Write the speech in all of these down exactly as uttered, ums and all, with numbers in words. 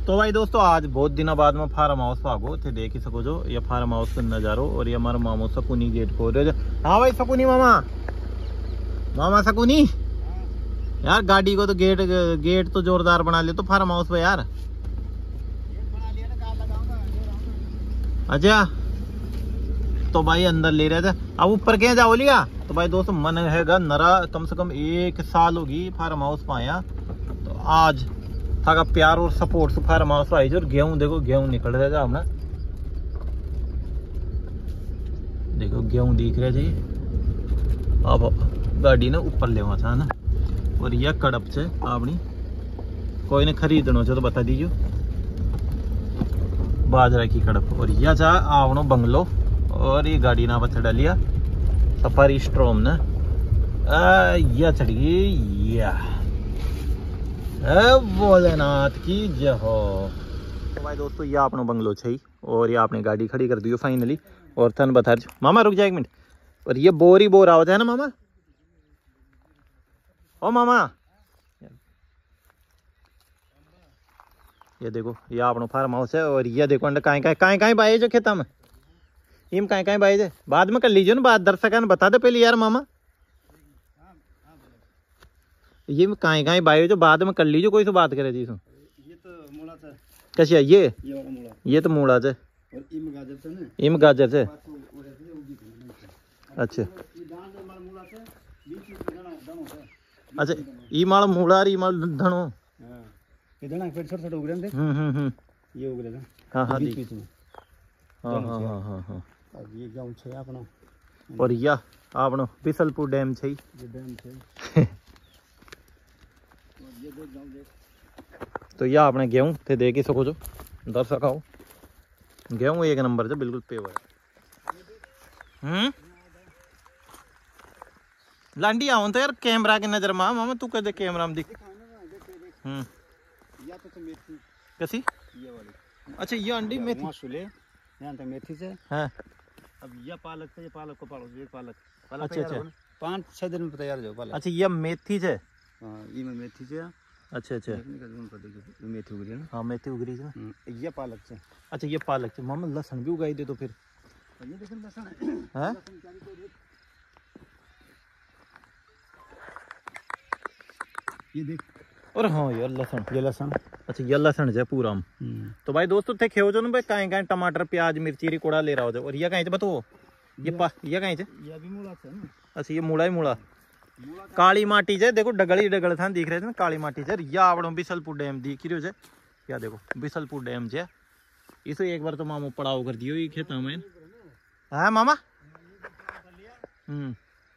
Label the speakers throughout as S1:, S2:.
S1: तो भाई दोस्तों आज बहुत दिनों बाद में फार्म हाउस भागो थे देख ही सको जो ये फार्म हाउस का नजारो और ये हमारा मामो सकुनी गेट खोल रहे। हाँ भाई सकुनी मामा मामा सकुनी यार गाड़ी को तो गेट गेट तो जोरदार बना ले तो फार्म हाउस पे यार। अच्छा तो भाई अंदर ले रहे थे अब ऊपर क्या जाओ लिया। तो भाई दोस्तों मन हैगा नरा कम से कम एक साल होगी फार्म हाउस पाया तो आज था प्यार और सपोर्ट से फार्म हाउस आई और गेहूं देखो गेहूं निकल रहे थे हमने देखो गेहूं दिख रहे जी। अब गाड़ी ने ऊपर ले था ना और यह कड़प से आपनी कोई ने खरीदनो से तो बता दीजिए बाजरा की कड़प और यह चाह आवनो बंगलो और ये गाड़ी ना बता डालिया सफारी स्ट्रोम ने यह चढ़ गई या भोलेनाथ की जय हो। तो भाई दोस्तों ये आपनो बंगलो छई और ये आपने गाड़ी खड़ी कर दी फाइनली और थन बता मामा रुक जाए एक मिनट और ये बोर ही बोर आवत है ना मामा। ओ मामा ये देखो ये आपनो फार्म हाउस है और ये देखो अंडर काई काई काई काई बाई जो खेता में इम काई काई बाई जे बाद में कर लीजिए ना बात दर्शक ने बता दे पहले यार मामा ये काई काई बाई जो बाद में कर लीजिए कोई तो बात करे जी सो ये तो मूला था कैसे ये ये वाला मूला ये तो मूला है और इम गाजर से ना इम गाजर से अच्छा अच्छा ई माल मूला और ई माल धनो हां ये धना पेड़ छोटे छोटे उग रहे थे हम्म हम्म हम्म ये उग रहे थे हां हां बीच में हां हां हां हां हां अब ये गांव छे आपनो और या आपनो बिसलपुर डैम छे ये डैम छे और ये देख गांव देख तो या आपने गेहूं थे देख ही सको जो दर्शक आओ गेहूं एक नंबर से बिल्कुल पेवर हम्म लांडी आओ तो यार कैमरा के नजर में मामा तू कदे कैमरा में दिख हम्म या तो मेथी कैसी ये वाली अच्छा ये अंडी मेथी मसूले यहां तक मेथी से हां अब ये पालक से ये पालक को पालो ये पालक पालक अच्छा अच्छा पाँच छह दिन में तैयार हो पालक अच्छा ये मेथी से हां ये में मेथी से अच्छा अच्छा मेथी उग रही है ना हां मेथी उग रही है ये पालक से अच्छा ये पालक से मामा लहसुन भी उगाई दे तो फिर ये देखो लहसुन है ये देख और हाँ यार लहसुन ये लहसुन अच्छा ये लहसुन है पूरा तो भाई दोस्तों थे खेव जो ना भाई कहीं कहीं टमाटर प्याज मिर्ची रिकोड़ा ले रहा हो और ये कहीं से बताओ ये पा ये कहीं से ये भी मूला से ना अच्छा ये मूला ही मूला काली माटी से देखो डगल ही डगल था दिख रहे थे ना काली माटी से या आवड़ो बिसलपुर डैम दिख रही हो क्या देखो बिसलपुर डैम से इसे एक बार तो मामू पड़ाव कर दियो ये खेता में है मामा हम्म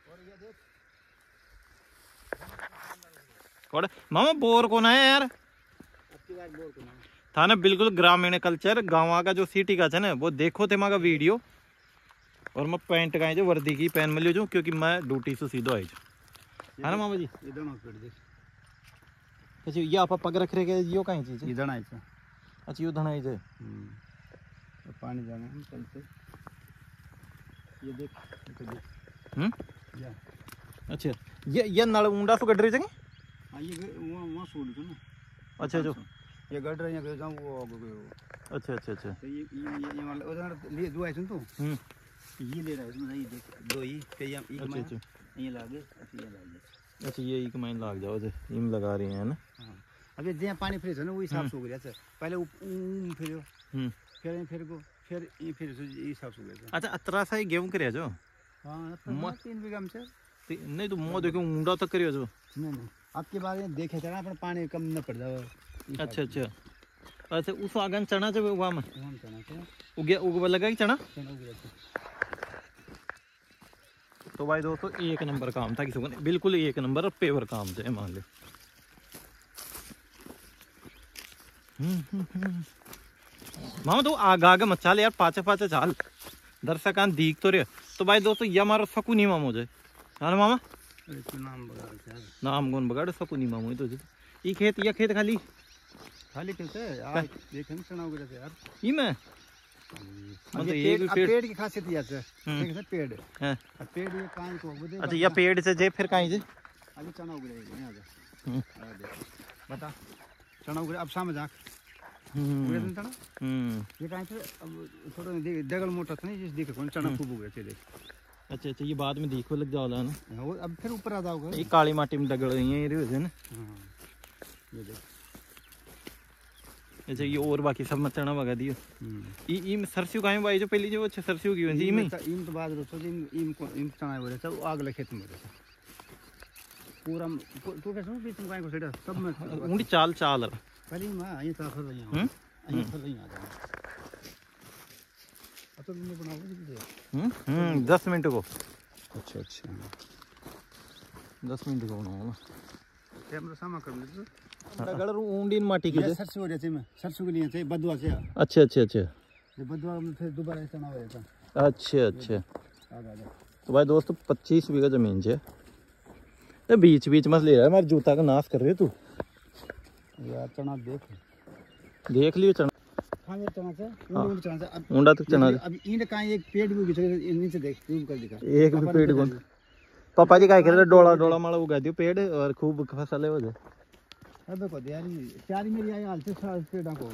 S1: और मामा बोर को ना है यार था ना बिल्कुल ग्रामीण कल्चर गाँव का जो सिटी का है ना वो देखो थे माँ का वीडियो और मैं पैंट का जो वर्दी की पहन में लो क्योंकि मैं ड्यूटी से सीधो आई है ना मामा जी ये दोनों अच्छा ये आप पग रख रहे यो कहीं चीज ये धना है अच्छा यो धना है पानी जाने चलते ये देख हम्म अच्छा ये ये नल ऊंडा सो गड रही जगह हां ये वहां वहां सूड है ना अच्छा जो ये गड रहे हैं जाऊं वो अच्छा अच्छा अच्छा तो ये ये ये वाला उधर ले दो आइसन तो हम्म ये ले रहा है इसमें ये देख दो ही पे ये अच्छा अच्छा ये लागे अच्छा ये लागे अच्छा ये एक माइन लाग जाओ जे इम लगा रहे हैं ना हां अबे जे पानी फ्रेश है ना वो हिसाब से हो गया अच्छा पहले ऊं फिर हम्म फिर फिर को फिर ये फिर ये हिसाब से हो गया अच्छा अतरा सा गेहूं करे जो हां तीन बीघा में से नहीं तो मो देखो ऊंडा तक करियो जो नहीं नहीं आपके बारे में देखे चना पर पानी कम न पड़ जावे अच्छा अच्छा अच्छा उस आगन चना से उगा में चना से उगे उगवा लगा कि चना चना उग रहा तो भाई दोस्तों एक नंबर काम था किसी को बिल्कुल एक नंबर पेवर काम से मान ले मामा तो आगा आगे मत चाल यार पाचे पाचे चाल दर्शकान दीख तो रे तो भाई दोस्तों ये हमारा सकुनी मामा मुझे है ना मामा नाम बगाड़ नाम कौन बगाड़ सकुनी मामू तो ये खेत ये खेत खाली खाली खेत है यार देख हम चना उग रहे यार ई में मतलब ये भी पेड़ पेड़ की खासियत ये है देख से पेड़ है पेड़ ये कान को उग दे अच्छा ये पेड़ से जे फिर काई जे अभी चना उग रहे हैं आ जा बता चना उग रहे अब शाम जाक ये कहाँ से अब थोड़ा दगल मोटा था नहीं, जिस देखे कौन चना खूब हो गया थे।
S2: अच्छा अच्छा, ये बाद में देखो लग जाओगा ना,
S1: वो अब फिर ऊपर आ जाओगे।
S2: ये काली माटी में दगड़ रही है ये ना।
S1: ये देख।
S2: अच्छा, ये और बाकी सब मत चना भगा दियो। ई ई सरसों काहे भाई जो पहली जो अच्छा सरसों की वंसी में
S1: ईम तो बाद रोसो जी ईम को ईम चना हो रहा सब आग लगे खेत में पूरा तू कैसे बीच में काहे को सेड़ा सब में
S2: उंडी चाल चाल
S1: पहले मां ये तो कर रही हूं ये कर रही आ तो तुमने बनाओगे।
S2: हम्म हम्म दस मिनट को।
S1: अच्छा अच्छा,
S2: दस मिनट को बनाओ
S1: कैमरा सामा कर ले
S2: दगड़ ऊंडी माटी की
S1: सरसों हो रही है, सरसों के लिए चाहिए बदवा से।
S2: अच्छा अच्छा अच्छा,
S1: ये बदवा में फिर दोबारा चना हो जाता।
S2: अच्छा अच्छा, तो भाई दोस्तों पच्चीस बीघा जमीन है। ये बीच बीच मत ले रहा है, हमारे जूता का नाश कर रहे तू
S1: यार। चना देख
S2: देख लियो चना।
S1: हाँ ये चना से ऊंडी चना से अब
S2: ऊंडा तक चना
S1: अब इन का एक पेड़ भी नीचे देख जूम कर दिखा
S2: एक भी पेड़ कौन। पापा जी काय करे डोला डोला माला उगा दियो पेड़ और खूब फसल हो जाए।
S1: अब देखो यारी प्यारी मेरी आई हाल से साल पेड़ा को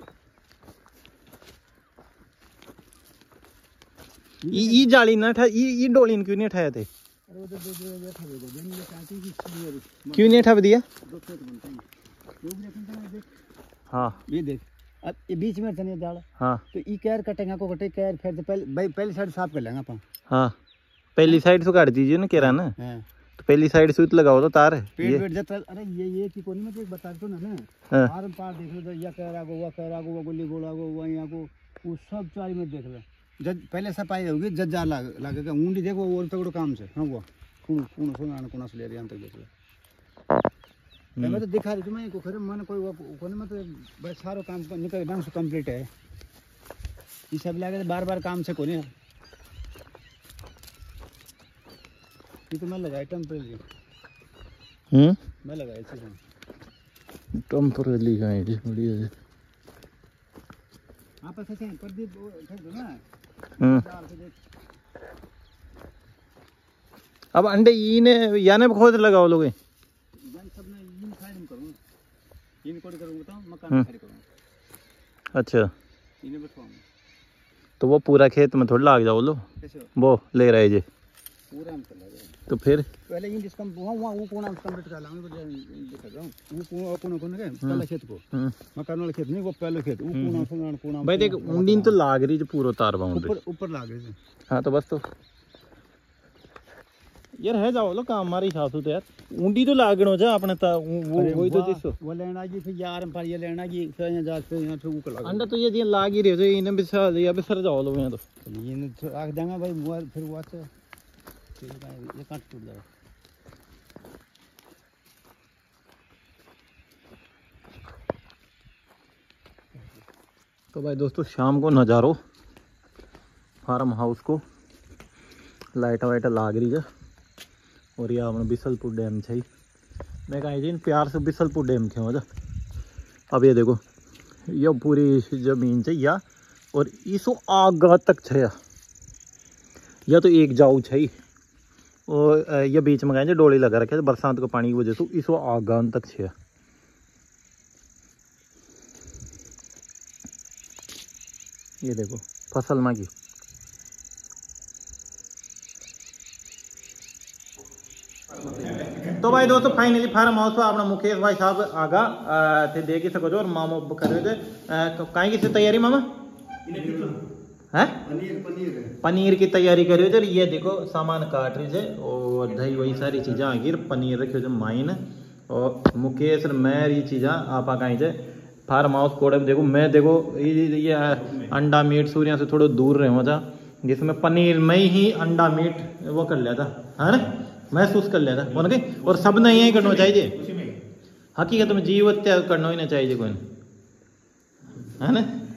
S2: ई ई जाली ना था, ई ई डोली क्यों नहीं उठाए थे?
S1: अरे वो तो दो दो ये था देखो दिन ये काटी की
S2: क्यों नहीं उठा दिया?
S1: दो खेत बनते हैं लोग देखते हैं। देख
S2: हां
S1: ये देख, अब ये बीच में चने दाल।
S2: हां
S1: तो ई कैर कटेगा को कटे कैर फिर से पहले भाई पहली साइड साफ कर लेंगे अपन।
S2: हां पहली साइड से काट दीजिए ना केरा ना।
S1: हां
S2: तो पहली साइड सूत लगाओ तो तार है
S1: पेड़ पेड़ जब अरे ये ये की कोनी में तो एक बता दो ना ना पार पार देख लो तो या कैरा को वो कैरा को वो गोली गोला को वो यहां को वो सब चारी में देख लो। जब पहले सफाई होगी जज जा लगेगा ऊंडी देखो और तगड़ो काम से। हां वो कौन कौन सोना कोना से ले रही अंत देख लो। मैं तो दिखा रही तुम्हें को खरे मन कोई कोने में तो बस सारो काम निकल ढंग से कंप्लीट है। ये सब लगे बार बार काम से कोनी ये तो मैं लगाया टेम्परेरी।
S2: हम्म
S1: मैं लगाया इसे
S2: टेम्परेरी का है जी बढ़िया है।
S1: हां पर से प्रदीप ठेक दो ना।
S2: हम्म अब अंडे इने याने खोद लगाओ लोगे
S1: जन सब में इन फाइलिंग करूं इन कोड करूंगा तो मकान खड़ी करूंगा।
S2: अच्छा
S1: इने बैठवाऊंगा
S2: तो वो पूरा खेत में थोड़ा लाग जाओ लो
S1: कैसे
S2: वो ले रहे जे
S1: पूरा हम चला जाए
S2: तो फिर
S1: पहले इन डिस्कम वहां वहां वो कोना कंप्लीट कर लाऊंगा तो दिखा जाऊं वो कोना कोना कोना के पहले खेत को मकान वाला खेत नहीं वो पहले खेत वो कोना कोना कोना
S2: भाई देख ऊंडीन तो लाग रही जो पूरा तार बाउंड्री
S1: ऊपर ऊपर लाग रही है।
S2: हां तो बस तो यार है जाओ लो काम हमारे हिसाब से तो यार ऊंडी तो लागणो जा अपने ता वो वही तो दिसो वो
S1: लेना जी फिर यार पर ये लेना जी फिर यहां जा फिर यहां ठोक लगा
S2: अंडा तो ये जी लाग ही रहे जो इने बिसा या बिसर जाओ लो यहां तो
S1: ये आख देंगे भाई मोबाइल फिर वो से ये काट टूट जाएगा।
S2: तो भाई दोस्तों शाम को नज़ारो फार्म हाउस को लाइट वाइट लाग रही है और यह अपना बिसलपुर डैम है। मैं कहा जी प्यार से बिसलपुर डैम क्यों हो जा। अब ये देखो ये पूरी जमीन है या और इसो आगा तक है या तो एक जाऊ है और ये बीच में कहें डोली लगा रखे बरसात को पानी की वजह से इसो आगा तक है। ये देखो फसल में की तो भाई दोस्तों फाइनली फार्म हाउस पर अपना मुकेश भाई साहब आगा थे देख ही सको जो और मामा कर रहे थे कहीं की तैयारी मामा है
S1: पनीर
S2: पनीर की तैयारी करी हो। ये देखो सामान काट रही है और दही वही सारी चीज़ें आ गई पनीर रखी हो माइन और मुकेश मैं ये चीज़ें आप कहीं से फार्म हाउस कोड़े में देखो मैं देखो ये अंडा मीट सूर्य से थोड़ा दूर रहे हो था जिसमें पनीर में ही अंडा मीट वो कर लिया था है ना महसूस कर लिया था कौन के और सब ने यही करना चाहिए हकीकत में जीव हत्या करना ही ना चाहिए कोई है ना।